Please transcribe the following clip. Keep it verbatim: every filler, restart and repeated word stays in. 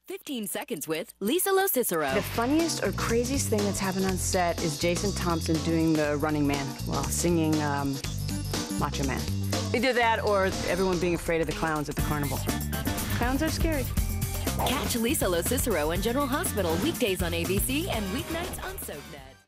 fifteen seconds with Lisa LoCicero. The funniest or craziest thing that's happened on set is Jason Thompson doing the Running Man while singing um, Macho Man. Either that or everyone being afraid of the clowns at the carnival. Clowns are scary. Catch Lisa LoCicero and General Hospital weekdays on A B C and weeknights on SoapNet.